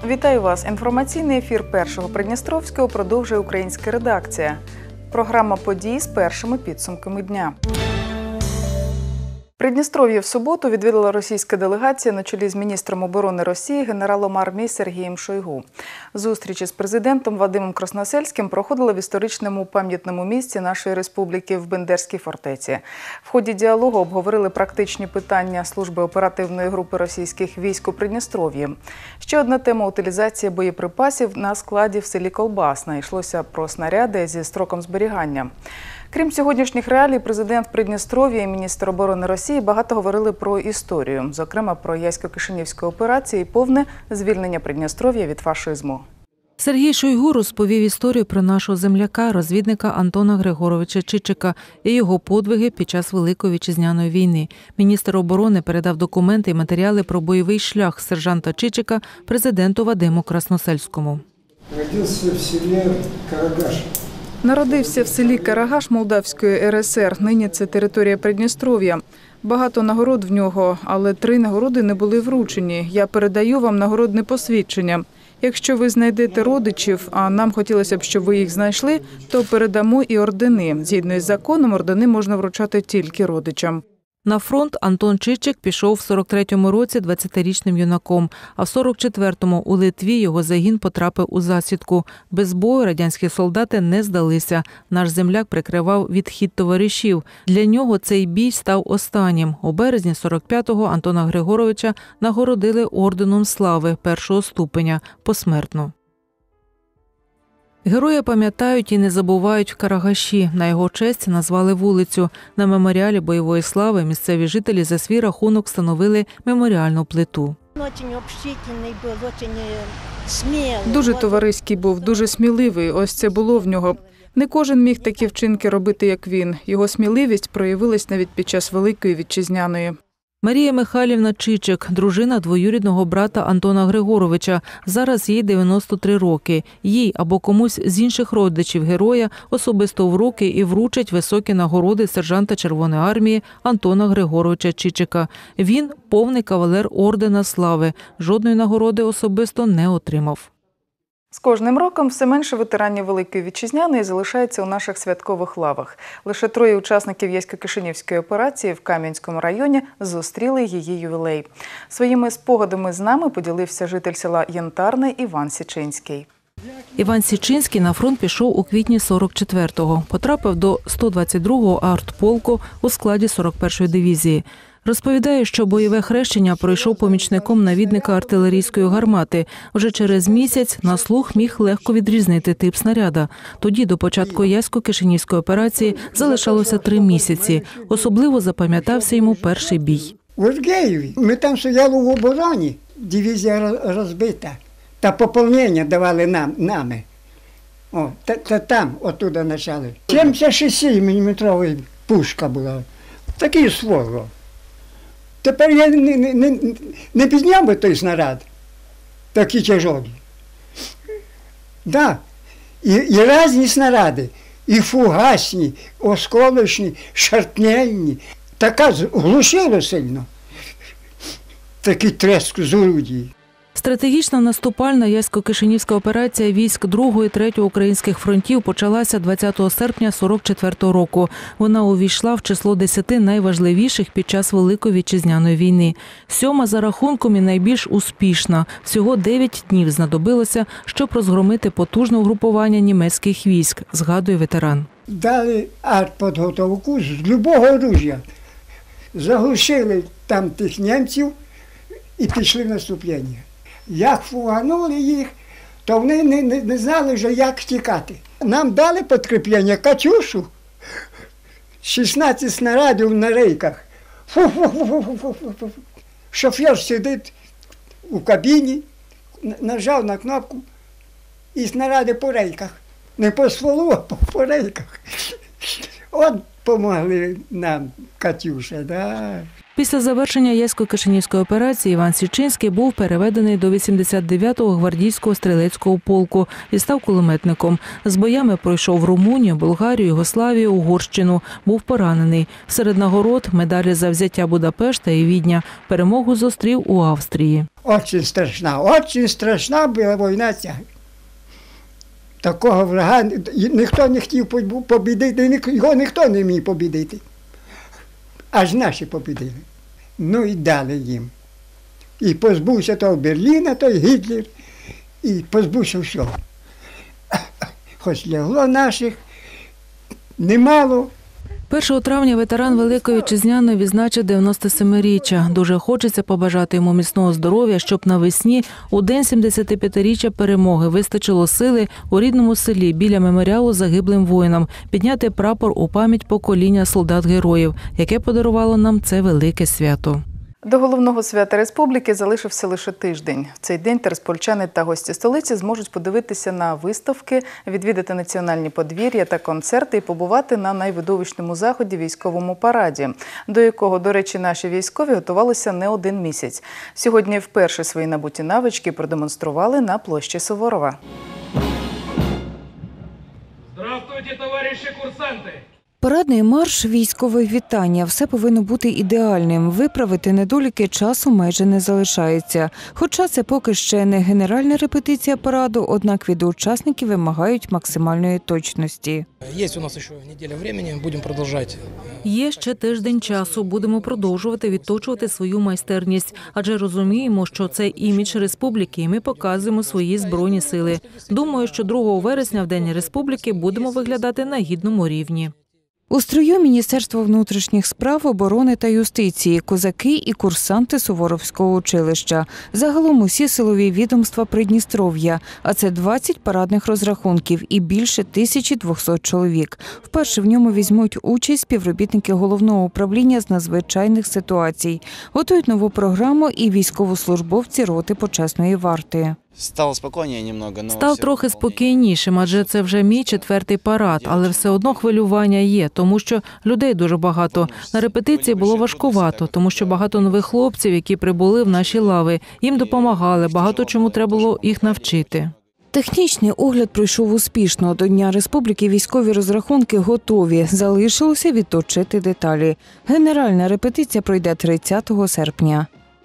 Вітаю вас! Інформаційний ефір Першого Придністровського продовжує українська редакція. Програма подій з першими підсумками дня. Придністров'я в суботу відвідала російська делегація на чолі з міністром оборони Росії генералом армії Сергієм Шойгу. Зустрічі з президентом Вадимом Красносельським проходили в історичному пам'ятному місці нашої республіки в Бендерській фортеці. В ході діалогу обговорили практичні питання служби оперативної групи російських військ у Придністров'ї. Ще одна тема – утилізація боєприпасів на складі в селі Колбасна. Йшлося про снаряди зі строком зберігання. Крім сьогоднішніх реалій, президент Придністров'я і міністр оборони Росії багато говорили про історію, зокрема про Ясько-Кишинівську операцію і повне звільнення Придністров'я від фашизму. Сергій Шойгу розповів історію про нашого земляка, розвідника Антона Григоровича Чичика і його подвиги під час Великої Вітчизняної війни. Міністр оборони передав документи і матеріали про бойовий шлях сержанта Чичика президенту Вадиму Красносельському. Родився в селі Карагаш. Народився в селі Карагаш Молдавської РСР. Нині це територія Придністров'я. Багато нагород в нього, але 3 нагороди не були вручені. Я передаю вам нагородне посвідчення. Якщо ви знайдете родичів, а нам хотілося б, щоб ви їх знайшли, то передамо і ордени. Згідно із законом, ордени можна вручати тільки родичам. На фронт Антон Чичик пішов в 43-му році 20-річним юнаком, а в 44-му у Литві його загін потрапив у засідку. Без бою радянські солдати не здалися. Наш земляк прикривав відхід товаришів. Для нього цей бій став останнім. У березні 45-го Антона Григоровича нагородили орденом слави першого ступеня посмертно. Героя пам'ятають і не забувають в Карагаші. На його честь назвали вулицю. На меморіалі бойової слави місцеві жителі за свій рахунок встановили меморіальну плиту. Дуже товариський був, дуже сміливий. Ось це було в нього. Не кожен міг такі вчинки робити, як він. Його сміливість проявилась навіть під час Великої Вітчизняної. Марія Михайлівна Чичик, дружина двоюрідного брата Антона Григоровича. Зараз їй 93 роки. Їй або комусь з інших родичів героя особисто в руки і вручать високі нагороди сержанта Червоної армії Антона Григоровича Чичика. Він – повний кавалер ордена слави. Жодної нагороди особисто не отримав. З кожним роком все менше ветеранів Великої Вітчизняної залишається у наших святкових лавах. Лише 3 учасників Ясько-Кишинівської операції в Кам'янському районі зустріли її ювілей. Своїми спогадами з нами поділився житель села Янтарне Іван Січинський. Іван Січинський на фронт пішов у квітні 44-го. Потрапив до 122-го артполку у складі 41-ї дивізії. Розповідає, що бойове хрещення пройшов помічником навідника артилерійської гармати. Вже через місяць на слух міг легко відрізнити тип снаряда. Тоді до початку Ясько-Кишинівської операції залишалося 3 місяці. Особливо запам'ятався йому перший бій. В Ергеєві. Ми там стояли в обороні, дивізія розбита. Та поповнення давали нами. Там, оттуда почали. 76-мм пушка була. Такий ствол. Тепер я не підняв би той снаряд, такі тяжкі. Да. І різні снаряди, і фугасні, осколочні, шарпнельні. Така глушило сильно. Такий треск з орудії. Стратегічна наступальна Ясько-Кишинівська операція військ 2-го і 3-го українських фронтів почалася 20 серпня 44-го року. Вона увійшла в число 10 найважливіших під час Великої Вітчизняної війни. 7-ма за рахунком і найбільш успішна. Всього 9 днів знадобилося, щоб розгромити потужне угрупування німецьких військ, згадує ветеран. Дали артпідготовку з будь-якого оружия. Заглушили там тих німців і пішли в наступлення. Як фуганули їх, то вони не знали вже, як втікати. Нам дали підкріплення «Катюшу», 16 снарядів на рейках. Фу-фу-фу-фу-фу-фу. Шофер сидить у кабіні, нажав на кнопку і снаряди по рейках. Не по стволу, а по рейках. От помогли нам «Катюша», да. Після завершення Ясько-Кишинівської операції Іван Січинський був переведений до 89-го гвардійського стрілецького полку і став кулеметником. З боями пройшов Румунію, Болгарію, Югославію, Угорщину. Був поранений. Серед нагород – медалі за взяття Будапешта і Відня. Перемогу зустрів у Австрії. Очень страшна була війна ця. Такого врага ніхто не хотів побідити, його ніхто не міг побідити. Аж наші побідили. Ну і дали їм. І позбувся того Берліна, той Гітлер, і позбувся всього. Хоч лягло наших немало. 1 травня ветеран Великої Вітчизняної відзначив 97-річчя. Дуже хочеться побажати йому міцного здоров'я, щоб навесні, у день 75-річчя перемоги, вистачило сили у рідному селі біля меморіалу загиблим воїнам підняти прапор у пам'ять покоління солдат-героїв, яке подарувало нам це велике свято. До головного свята республіки залишився лише тиждень. В цей день тереспольчани та гості столиці зможуть подивитися на виставки, відвідати національні подвір'я та концерти і побувати на найвидовищному заході – військовому параді, до якого, до речі, наші військові готувалися не один місяць. Сьогодні вперше свої набуті навички продемонстрували на площі Суворова. Здравствуйте, товариші курсанти! Парадний марш, військове вітання – все повинно бути ідеальним. Виправити недоліки часу майже не залишається. Хоча це поки ще не генеральна репетиція параду, однак від учасників вимагають максимальної точності. Є у нас ще неділя часу, будемо продовжувати. Є ще тиждень часу. Будемо продовжувати відточувати свою майстерність. Адже розуміємо, що це імідж республіки, і ми показуємо свої збройні сили. Думаю, що 2 вересня, в День республіки, будемо виглядати на гідному рівні. У строю Міністерства внутрішніх справ, оборони та юстиції, козаки і курсанти Суворовського училища. Загалом усі силові відомства Придністров'я, а це 20 парадних розрахунків і більше 1200 чоловік. Вперше в ньому візьмуть участь співробітники Головного управління з надзвичайних ситуацій. Готують нову програму і військовослужбовці роти почесної варти. Став трохи спокійнішим, адже це вже мій 4-й парад, але все одно хвилювання є, тому що людей дуже багато. На репетиції було важкувато, тому що багато нових хлопців, які прибули в наші лави. Їм допомагали, багато чому треба було їх навчити. Технічний огляд пройшов успішно. До Дня республіки військові розрахунки готові. Залишилося відточити деталі. Генеральна репетиція пройде 30 серпня.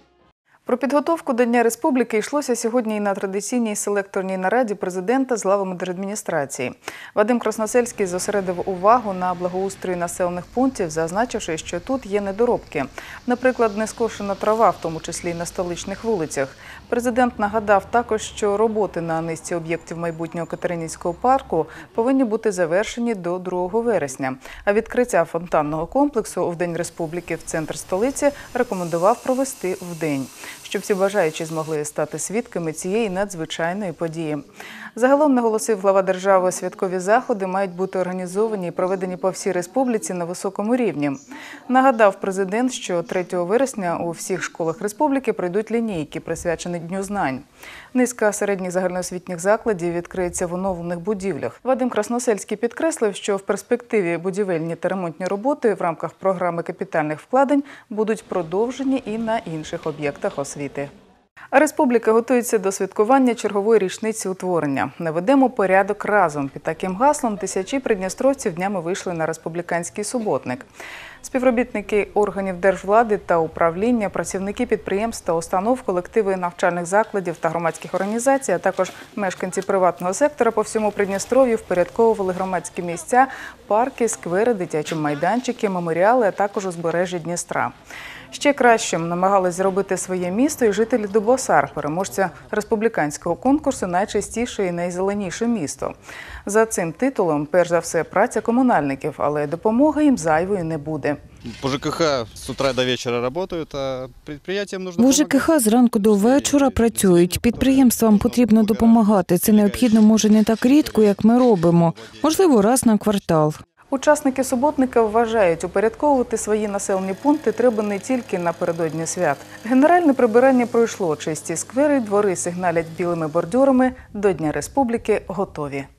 Про підготовку до Дня республіки йшлося сьогодні і на традиційній селекторній нараді президента з главами держадміністрації. Вадим Красносельський зосередив увагу на благоустрої населених пунктів, зазначивши, що тут є недоробки. Наприклад, нескошена трава, в тому числі і на столичних вулицях. Президент нагадав також, що роботи на низці об'єктів майбутнього Катеринівського парку повинні бути завершені до 2 вересня. А відкриття фонтанного комплексу у День республіки в центр столиці рекомендував провести вдень, щоб всі бажаючі змогли стати свідками цієї надзвичайної події. Загалом, наголосив глава держави, святкові заходи мають бути організовані і проведені по всій республіці на високому рівні. Нагадав президент, що 3 вересня у всіх школах республіки пройдуть лінійки, присвячені Дню знань. Низка середніх загальноосвітніх закладів відкриється в оновлених будівлях. Вадим Красносельський підкреслив, що в перспективі будівельні та ремонтні роботи в рамках програми капітальних вкладень будуть продовжені і на інших об'єктах освіти. Республіка готується до святкування чергової річниці утворення. Наведемо порядок разом. Під таким гаслом тисячі придністровців днями вийшли на республіканський суботник. Співробітники органів держвлади та управління, працівники підприємств та установ, колективи навчальних закладів та громадських організацій, а також мешканці приватного сектора по всьому Придністров'ю впорядковували громадські місця, парки, сквери, дитячі майданчики, меморіали, а також узбережжя Дністра. Ще кращим намагались зробити своє місто і жителі Дубосар, переможця республіканського конкурсу «Найчистіше і найзеленіше місто». За цим титулом, перш за все, праця комунальників, але допомоги їм зайвою не буде. По ЖКХ з утра до вечора працюють, а підприємствам потрібно В ЖКХ зранку до вечора працюють. Підприємствам потрібно допомагати. Це необхідно, може, не так рідко, як ми робимо. Можливо, раз на квартал. Учасники суботника вважають, упорядковувати свої населені пункти треба не тільки напередодні свят. Генеральне прибирання пройшло, чисті сквери, двори сигналять білими бордюрами, до Дня республіки готові.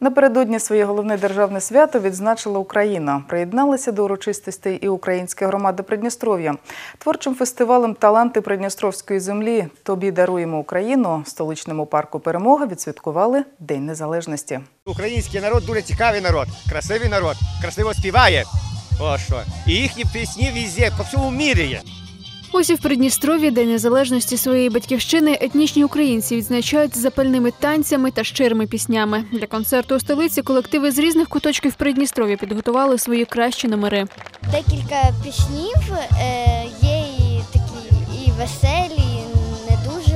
Напередодні своє головне державне свято відзначила Україна. Приєдналися до урочистостей і українська громада Придністров'я. Творчим фестивалем «Таланти Придністровської землі. Тобі даруємо Україну» в столичному парку «Перемога» відсвяткували День Незалежності. Український народ дуже цікавий народ, красивий народ, красиво співає. О, що. І їхні пісні везде, по всьому світі є. Ось і в Придністров'ї День Незалежності своєї батьківщини етнічні українці відзначають запальними танцями та щирими піснями. Для концерту у столиці колективи з різних куточків Придністров'я підготували свої кращі номери. Декілька піснів є і такі і веселі, і не дуже.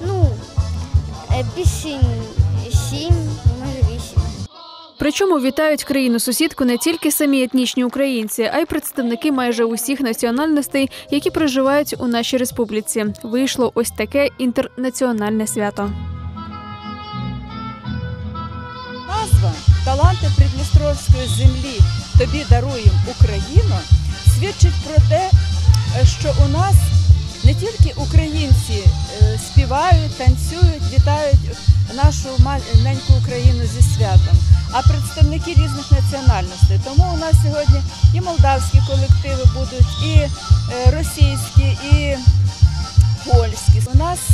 Пісень 7, може 8. Причому вітають країну-сусідку не тільки самі етнічні українці, а й представники майже усіх національностей, які проживають у нашій республіці. Вийшло ось таке інтернаціональне свято. Назва «Таланти Придністровської землі. Тобі даруємо Україну» свідчить про те, що у нас не тільки українці співають, танцюють, вітають нашу маленьку Україну зі святом, а представники різних національностей. Тому у нас сьогодні і молдавські колективи будуть, і російські, і польські. У нас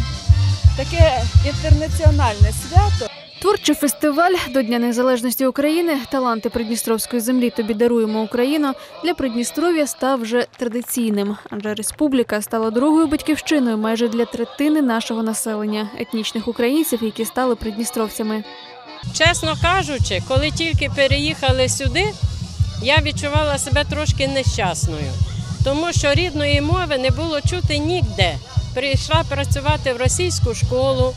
таке інтернаціональне свято. Творчий фестиваль до Дня Незалежності України «Таланти Придністровської землі. Тобі даруємо Україну» для Придністров'я став вже традиційним, адже республіка стала другою батьківщиною майже для третини нашого населення – етнічних українців, які стали придністровцями. Чесно кажучи, коли тільки переїхали сюди, я відчувала себе трошки нещасною, тому що рідної мови не було чути ніде. Прийшла працювати в російську школу,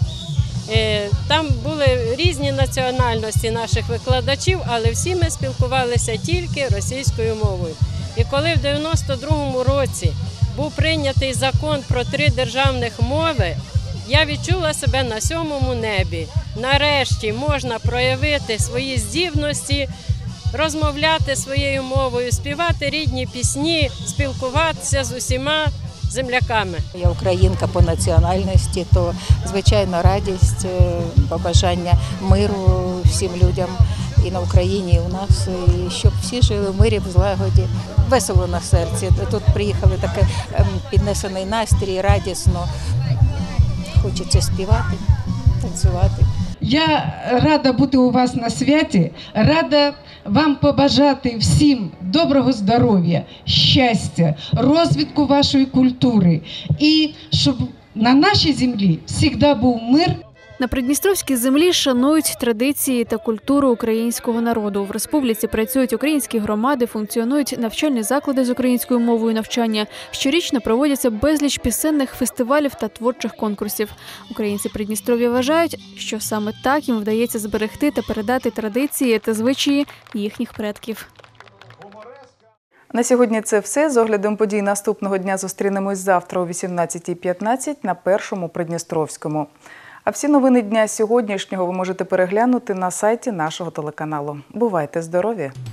там були різні національності наших викладачів, але всі ми спілкувалися тільки російською мовою. І коли в 92-му році був прийнятий закон про 3 державних мови, я відчула себе на 7-му небі. Нарешті можна проявити свої здібності, розмовляти своєю мовою, співати рідні пісні, спілкуватися з усіма земляками. Я українка по національності, то, звичайно, радість, побажання миру всім людям і на Україні, і у нас, і щоб всі жили в мирі, в злагоді. Весело на серці. Тут приїхали, такий піднесений настрій, радісно. Хочеться співати, танцювати. Я рада бути у вас на святі, рада вам побажати всім доброго здоров'я, щастя, розвитку вашої культури і щоб на нашій землі завжди був мир. На Придністровській землі шанують традиції та культуру українського народу. В республіці працюють українські громади, функціонують навчальні заклади з українською мовою навчання. Щорічно проводяться безліч пісенних фестивалів та творчих конкурсів. Українці Придністров'я вважають, що саме так їм вдається зберегти та передати традиції та звичаї їхніх предків. На сьогодні це все. З оглядом подій наступного дня зустрінемось завтра о 18:15 на Першому Придністровському. А всі новини дня сьогоднішнього ви можете переглянути на сайті нашого телеканалу. Бувайте здорові!